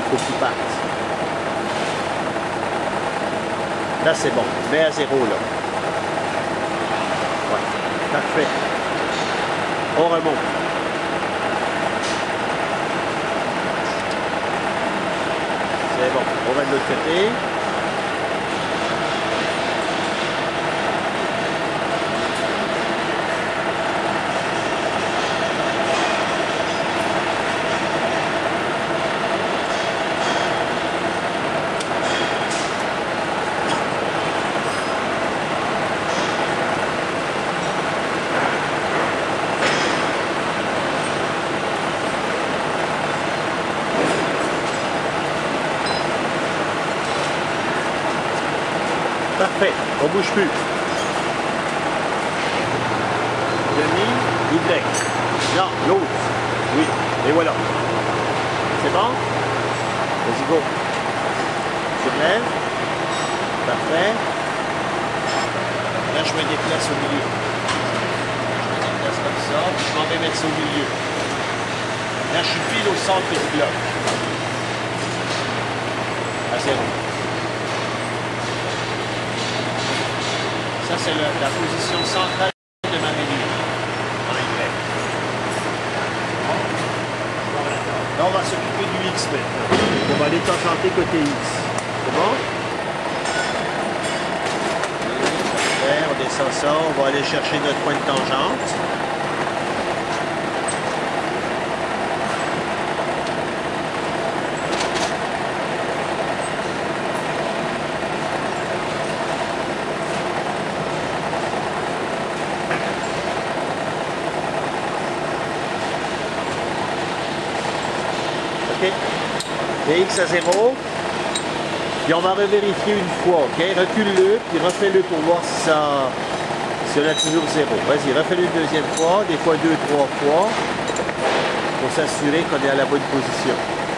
faut qu'il parte. Là, c'est bon. Mets à 0, là. Ouais. Parfait. On remonte. C'est bon. On va de l'autre côté. Parfait, on bouge plus. Demi, Y. Non, l'autre. Oui, et voilà. C'est bon? Vas-y, go. Tu te lèves. Parfait. Là, je me déplace au milieu. Je me déplace comme ça, puis je m'en vais mettre ça au milieu. Là, je suis pile au centre du bloc. À 0. Ça, c'est la position centrale de ma rainure, en Y. Là, on va s'occuper du X maintenant. On va aller tangenter côté X. C'est bon? Parfait, on descend ça. On va aller chercher notre point de tangente. Et X à 0. Puis on va revérifier une fois, ok? Recule-le, puis refais-le pour voir si on a toujours 0. Vas-y, refais-le une deuxième fois, des fois 2, 3 fois, pour s'assurer qu'on est à la bonne position.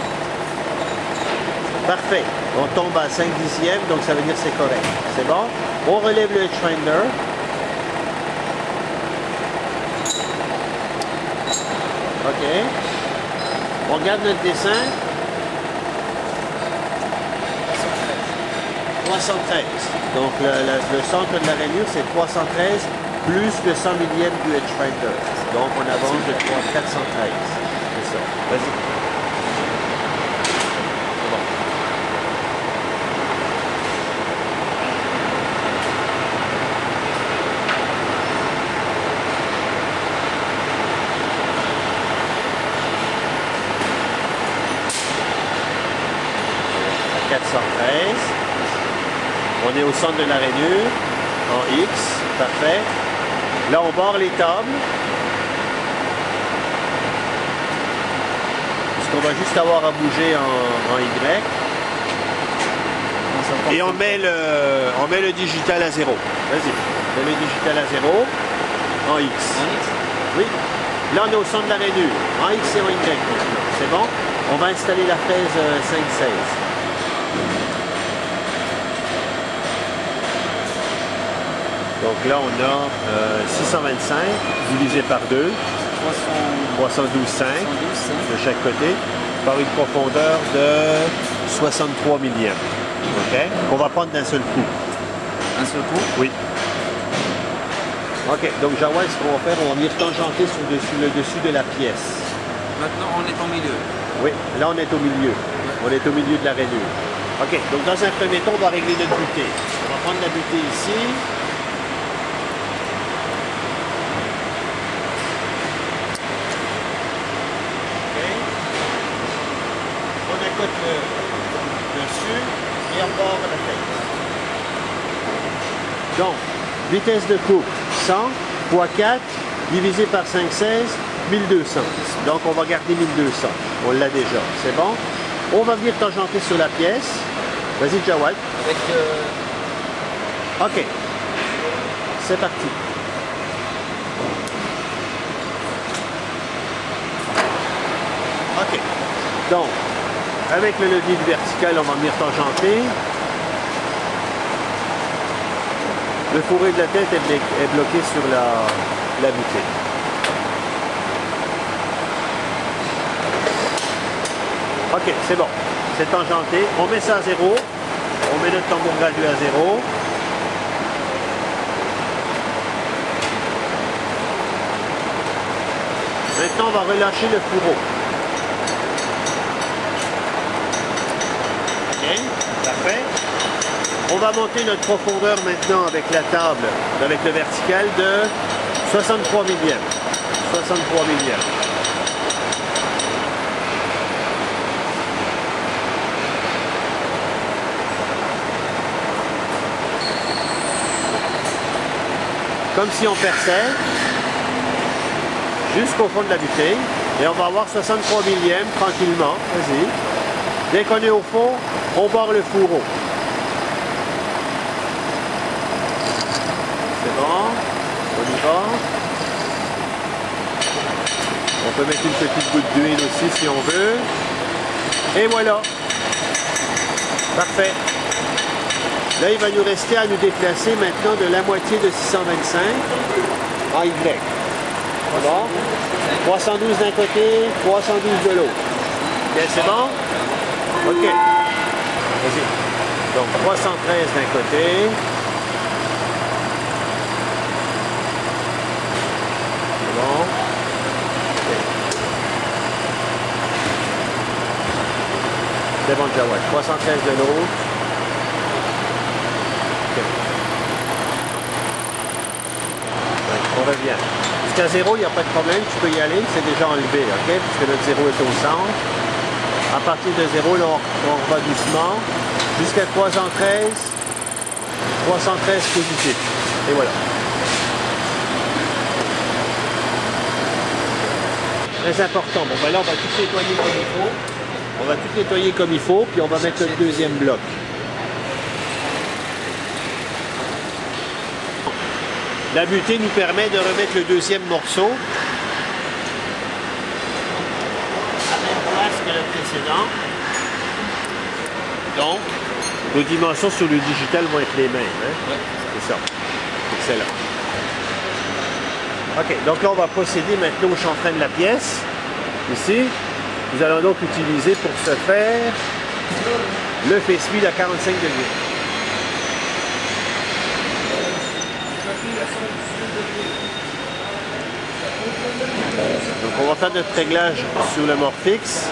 Parfait. On tombe à 5 dixièmes, donc ça veut dire que c'est correct. C'est bon? On relève le edgefinder. OK. On regarde notre dessin. 313. Donc le centre de la rainure, c'est 313 plus le 100 millième du edgefinder. Donc on avance de 413. C'est ça. Vas-y. C'est bon. À 413. On est au centre de la rainure, en X, parfait. Là, on barre les tables. Puisqu'on va juste avoir à bouger en Y. Et on met le digital à 0. Vas-y, on met le digital à 0, en X. Oui. Là, on est au centre de la rainure, en X et en Y maintenant. C'est bon? On va installer la fraise 5-16. Donc là, on a 625 divisé par 2, 312,5 de chaque côté, par une profondeur de 63 millièmes. OK? On va prendre d'un seul coup. Un seul coup? Oui. OK. Donc, Jawad, ce qu'on va faire, on va venir tangenter sur le dessus de la pièce. Maintenant, on est au milieu. Oui. Là, on est au milieu. On est au milieu de la rainure. OK. Donc, dans un premier temps, on va régler notre butée. On va prendre la butée ici. Dessus et on barre la tête. Donc, vitesse de coupe 100 fois 4 divisé par 5,16, 1200. Donc, on va garder 1200. On l'a déjà. C'est bon? On va venir tangenter sur la pièce. Vas-y, Jawad. Avec OK. C'est parti. OK. Donc, avec le levier du vertical, on va venir tangenter. Le fourré de la tête est bloqué sur la butée. OK, c'est bon. c'est tangenté. On met ça à 0. On met notre tambour gradué à 0. Maintenant, on va relâcher le fourreau. Ok, parfait. On va monter notre profondeur maintenant avec la table, avec le vertical de 63 millièmes. 63 millièmes. Comme si on perçait jusqu'au fond de la bouteille. Et on va avoir 63 millièmes tranquillement. Vas-y. Dès qu'on est au fond, on barre le fourreau. C'est bon. On y va. On peut mettre une petite goutte d'huile aussi si on veut. Et voilà. Parfait. Là, il va nous rester à nous déplacer maintenant de la moitié de 625 en Y. Bon. 312 d'un côté, 312 de l'autre. Ok, c'est bon? Ok. Vas-y. Donc 313 d'un côté. C'est bon. Okay. C'est bon déjà, ouais. 313 de l'autre. Okay. On revient. Jusqu'à 0, il n'y a pas de problème, tu peux y aller, c'est déjà enlevé, ok? Puisque notre 0 est au centre. À partir de 0, là, on va doucement. Jusqu'à 313. 313 positif. Et voilà. Très important. Bon, ben là, on va tout nettoyer comme il faut. On va tout nettoyer comme il faut, puis on va mettre le deuxième bloc. La butée nous permet de remettre le deuxième morceau à la même place que le précédent. Donc, nos dimensions sur le digital vont être les mêmes. Hein? Ouais. C'est ça. Excellent. OK, donc là, on va procéder maintenant au chanfrein de la pièce. Ici, nous allons donc utiliser pour ce faire le face-wheel à 45 degrés. Donc on va faire notre réglage sur le Morphix.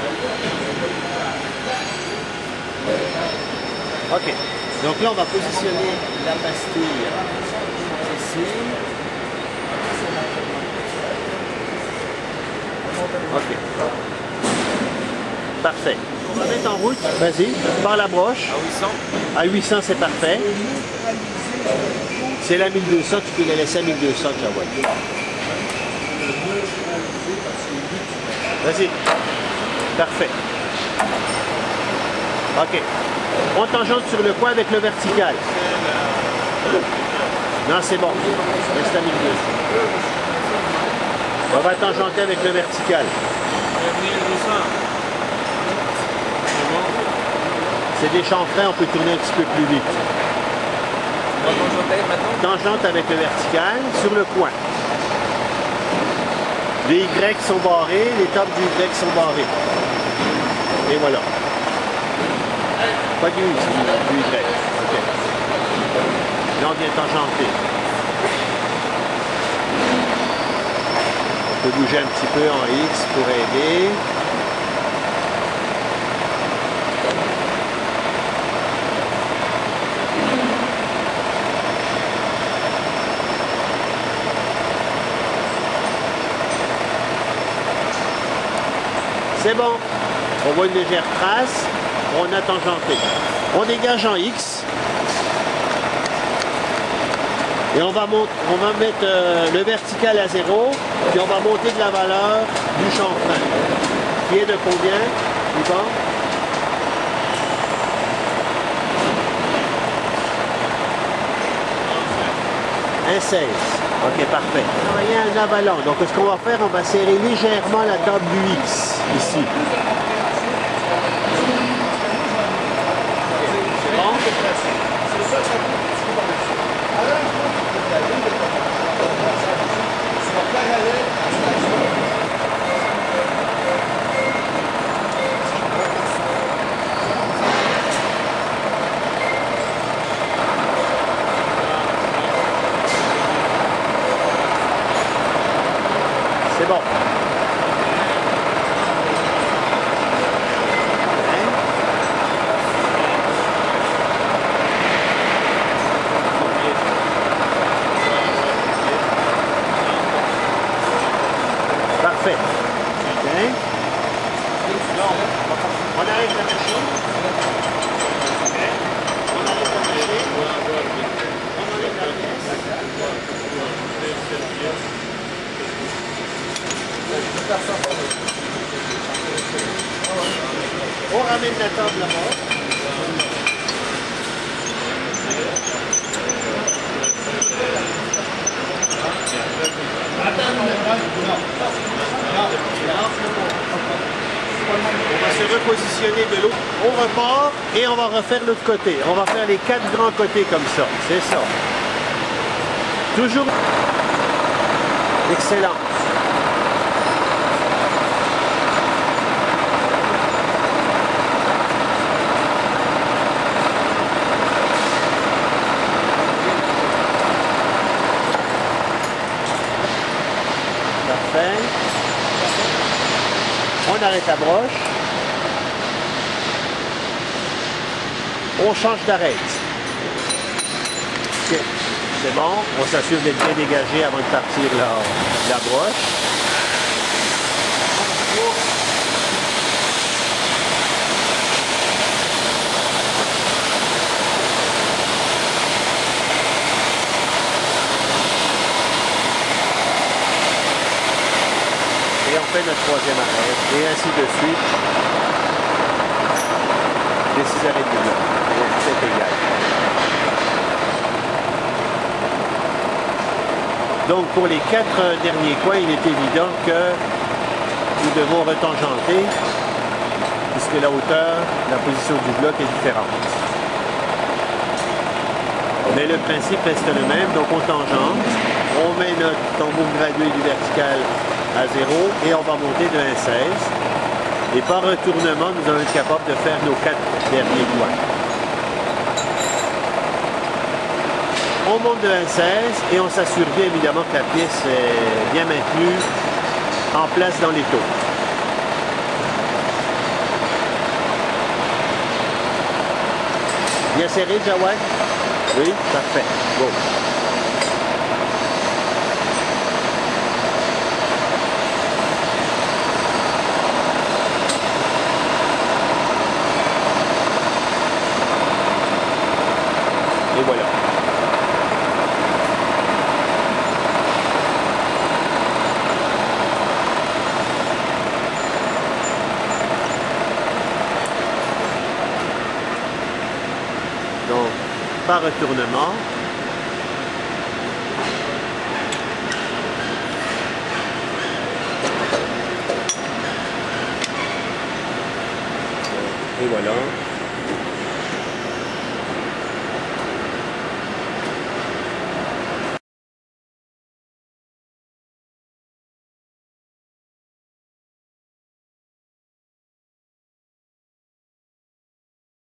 Ok, donc là on va positionner la pastille ici. Ok, parfait. On va mettre en route, vas-y, par la broche. À 800. À 800 c'est parfait. C'est la 1200, tu peux la laisser à 1200, Jawad. Vas-y. Parfait. OK. On tangente sur le coin avec le vertical. Non, c'est bon. Reste à 1200. On va tangenter avec le vertical. C'est des chanfreins, on peut tourner un petit peu plus vite. Tangente avec le vertical sur le coin. Les Y sont barrés, les tables du Y sont barrés. Et voilà. Pas du U, c'est du Y. OK. Là, on vient tangenter. On peut bouger un petit peu en X pour aider. C'est bon. On voit une légère trace. On a tangenté. On dégage en X. Et on va mettre le vertical à 0. Puis on va monter de la valeur du chanfrein. Qui est de combien? Yvan? Un 16. Ok, parfait. Il y a un avalant. Donc, ce qu'on va faire, on va serrer légèrement la table du X, ici. C'est bon? On ramène la table là-bas. On va se repositionner de l'autre. On repart et on va refaire l'autre côté. On va faire les 4 grands côtés comme ça. C'est ça. Toujours excellent. Parfait. On arrête la broche. On change d'arête. Ok. C'est bon. On s'assure d'être bien dégagé avant de partir la broche. Et on fait notre 3e arrêt. Et ainsi de suite. Les 6 arrêts du bloc. C'est égal. Donc pour les 4 derniers coins, il est évident que nous devons retangenter puisque la hauteur, la position du bloc est différente. Mais le principe reste le même, donc on tangente, on met notre tambour gradué du vertical à 0 et on va monter de 1,16. Et par retournement, nous allons être capables de faire nos 4 derniers coins. On monte de 1,16 et on s'assure bien évidemment que la pièce est bien maintenue en place dans les taux. Bien serré, Jawad? Oui, parfait. Bon. Et voilà. Donc, par retournement, et voilà.